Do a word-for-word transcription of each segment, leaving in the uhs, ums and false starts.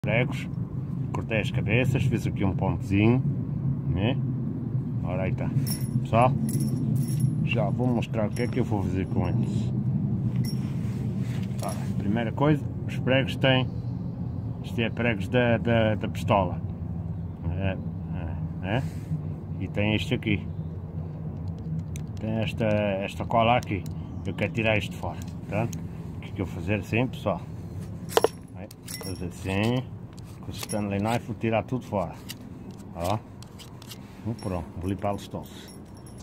Pregos, cortei as cabeças, fiz aqui um pontozinho, né? Ora aí está, pessoal, já vou mostrar o que é que eu vou fazer com eles. Ora, primeira coisa, os pregos têm, isto é pregos da, da, da pistola, é, é, é? E tem este aqui, tem esta, esta cola aqui, eu quero tirar isto fora, portanto, o que é que eu vou fazer assim, pessoal? Fazer assim, com o Stanley Knife, vou tirar tudo fora. Ó, e pronto, vou limpá-los todos.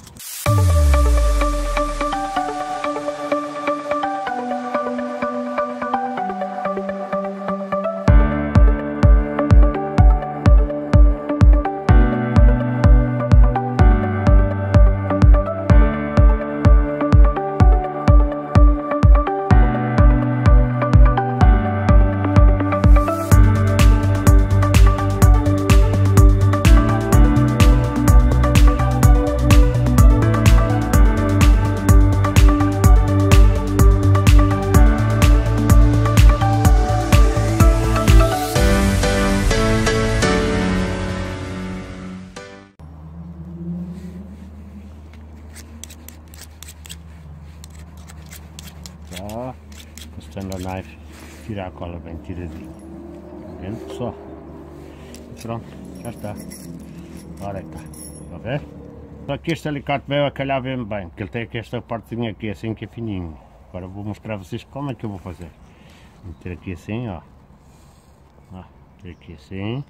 Ó, com o Stanley Knife, tirar a cola bem tiradinha, tá vendo, pessoal? E pronto, já está. Ora está, está a ver? Só que este alicate veio a calhar bem bem, porque ele tem aqui esta partezinha aqui assim que é fininho. Agora vou mostrar a vocês como é que eu vou fazer. Vou meter aqui assim, ó. Ó, meter aqui assim.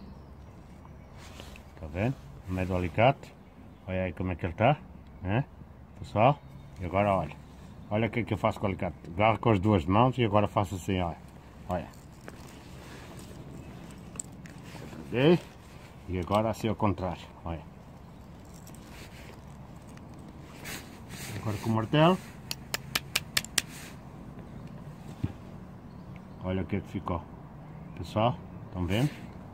Está vendo? No meio do alicate. Olha aí como é que ele está, né? Pessoal? E agora olha. Olha o que é que eu faço com o alicate. Agarro com as duas mãos e agora faço assim, olha. Olha. Ok? E agora assim ao contrário, olha. Agora com o martelo. Olha o que é que ficou. Pessoal, estão vendo?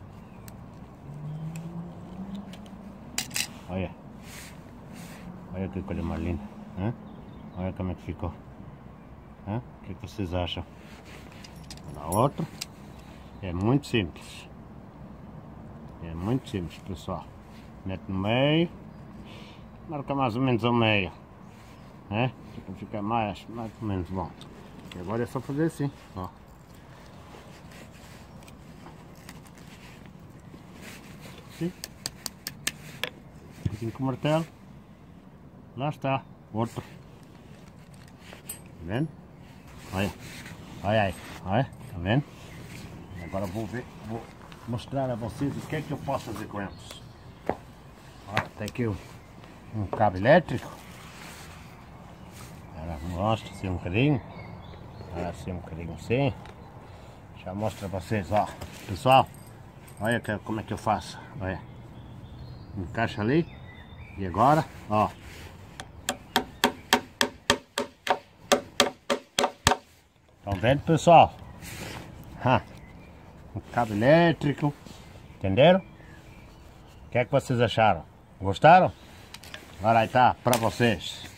Olha. Olha que coisa mais linda, hein? Olha como é que ficou. Hã? O que é que vocês acham? Na outra. É muito simples. É muito simples, pessoal. Mete no meio. Marca mais ou menos ao meio. Né? Para ficar mais, mais ou menos bom. E agora é só fazer assim. Ó. Assim. Assim com o martelo. Lá está. Outro. Tá vendo? Olha, olha aí, olha, tá vendo? Agora vou ver, vou mostrar a vocês o que é que eu posso fazer com eles. Olha, tem aqui um, um cabo elétrico. Agora mostro assim um bocadinho. Agora assim um bocadinho assim. Já mostro a vocês, ó. Pessoal, olha que, como é que eu faço. Olha, encaixa ali. E agora, ó. Estão vendo, pessoal? Ha, um cabo elétrico, entenderam? O que é que vocês acharam? Gostaram? Agora aí tá para vocês.